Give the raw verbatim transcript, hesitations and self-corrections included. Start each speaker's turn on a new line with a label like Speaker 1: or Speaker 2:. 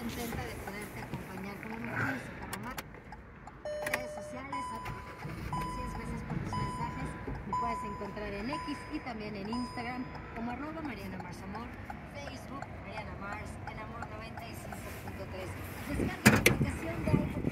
Speaker 1: contenta de poderte acompañar con lo mejor de música romántica. Redes sociales, así es, gracias por tus mensajes. Me puedes encontrar en X y también en Instagram como arroba Mariana Mars Amor, Facebook Mariana Mars, en Amor noventa y cinco punto tres. Descarga la aplicación de iPhone